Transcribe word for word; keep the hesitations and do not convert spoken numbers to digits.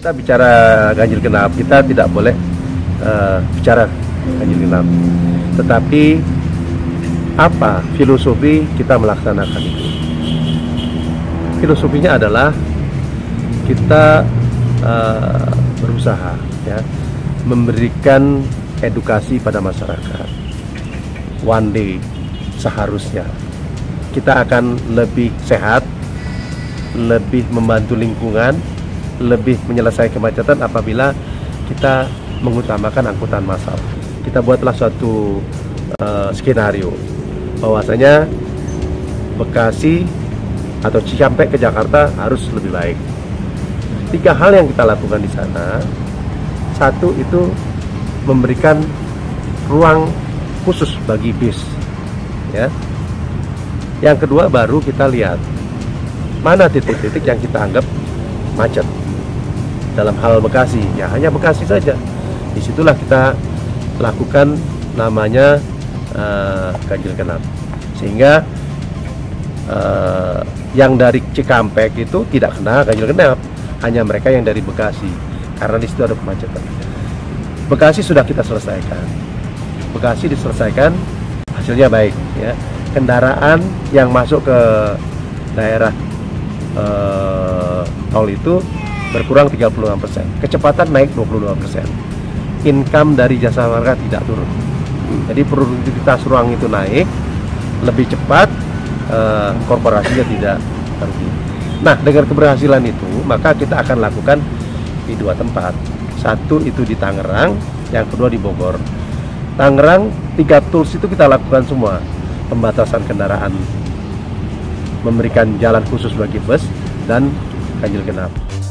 Kita bicara ganjil genap, kita tidak boleh uh, bicara ganjil genap. Tetapi apa filosofi kita melaksanakan itu? Filosofinya adalah kita uh, berusaha ya memberikan edukasi pada masyarakat. One day seharusnya kita akan lebih sehat, lebih membantu lingkungan, lebih menyelesaikan kemacetan apabila kita mengutamakan angkutan massal. Kita buatlah suatu uh, skenario bahwasanya Bekasi atau Cikampek ke Jakarta harus lebih baik. Tiga hal yang kita lakukan di sana. Satu itu memberikan ruang khusus bagi bis, ya. Yang kedua baru kita lihat mana titik-titik yang kita anggap macet. Dalam hal Bekasi, ya hanya Bekasi saja. Disitulah kita lakukan namanya uh, ganjil genap, sehingga uh, yang dari Cikampek itu tidak kena ganjil genap, hanya mereka yang dari Bekasi, karena di situ ada kemacetan. Bekasi sudah kita selesaikan, Bekasi diselesaikan, hasilnya baik, ya. Kendaraan yang masuk ke daerah uh, tol itu berkurang tiga puluh enam persen, kecepatan naik dua puluh dua persen, income dari jasa marga tidak turun. Jadi produktivitas ruang itu naik lebih cepat, uh, korporasinya tidak rugi. Nah, dengan keberhasilan itu maka kita akan lakukan di dua tempat. Satu itu di Tangerang, yang kedua di Bogor. Tangerang, tiga tools itu kita lakukan semua. Pembatasan kendaraan, memberikan jalan khusus bagi bus, dan ganjil genap.